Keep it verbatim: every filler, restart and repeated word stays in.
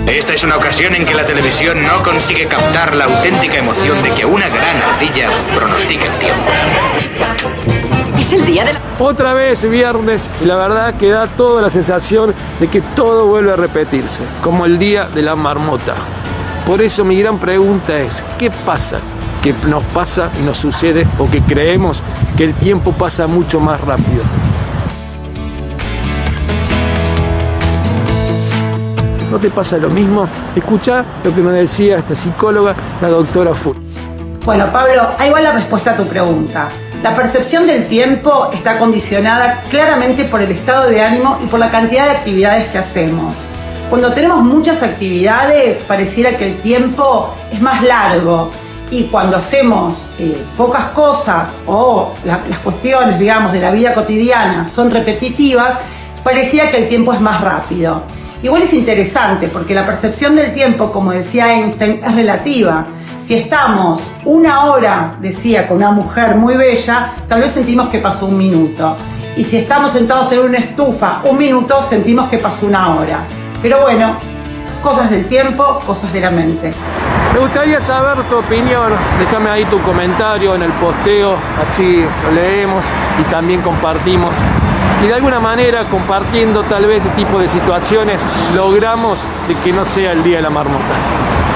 Esta es una ocasión en que la televisión no consigue captar la auténtica emoción de que una gran ardilla pronostica el tiempo. Es el día de la... Otra vez viernes, y la verdad que da toda la sensación de que todo vuelve a repetirse, como el día de la marmota. Por eso mi gran pregunta es, ¿qué pasa? ¿Qué nos pasa y nos sucede o que creemos que el tiempo pasa mucho más rápido? ¿No te pasa lo mismo? Escuchá lo que nos decía esta psicóloga, la doctora Full. Bueno, Pablo, ahí va la respuesta a tu pregunta. La percepción del tiempo está condicionada claramente por el estado de ánimo y por la cantidad de actividades que hacemos. Cuando tenemos muchas actividades, pareciera que el tiempo es más largo. Y cuando hacemos eh, pocas cosas o la, las cuestiones, digamos, de la vida cotidiana son repetitivas, pareciera que el tiempo es más rápido. Igual es interesante porque la percepción del tiempo, como decía Einstein, es relativa. Si estamos una hora, decía, con una mujer muy bella, tal vez sentimos que pasó un minuto. Y si estamos sentados en una estufa un minuto, sentimos que pasó una hora. Pero bueno, cosas del tiempo, cosas de la mente. Me gustaría saber tu opinión, déjame ahí tu comentario en el posteo, así lo leemos y también compartimos. Y de alguna manera, compartiendo tal vez este tipo de situaciones, logramos de que no sea el día de la marmota.